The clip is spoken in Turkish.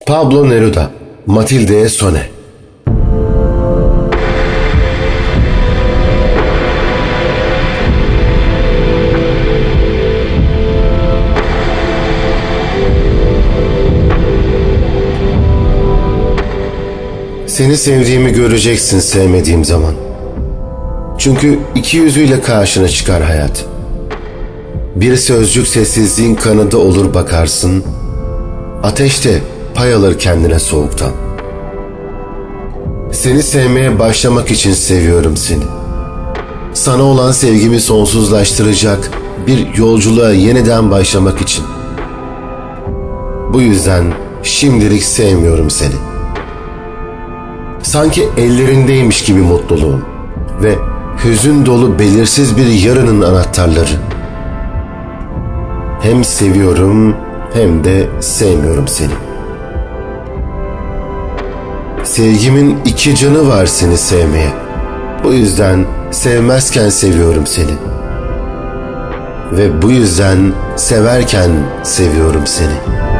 Pablo Neruda, Matilde Sone. Seni sevdiğimi göreceksin sevmediğim zaman. Çünkü iki yüzüyle karşına çıkar hayat. Bir sözcük sessizliğin kanıdı olur bakarsın. Ateşte pay alır kendine soğuktan. Seni sevmeye başlamak için seviyorum seni. Sana olan sevgimi sonsuzlaştıracak bir yolculuğa yeniden başlamak için. Bu yüzden şimdilik sevmiyorum seni. Sanki ellerindeymiş gibi mutluluğum ve hüzün dolu belirsiz bir yarının anahtarları. Hem seviyorum hem de sevmiyorum seni. Sevgimin iki canı var seni sevmeye. Bu yüzden sevmezken seviyorum seni. Ve bu yüzden severken seviyorum seni.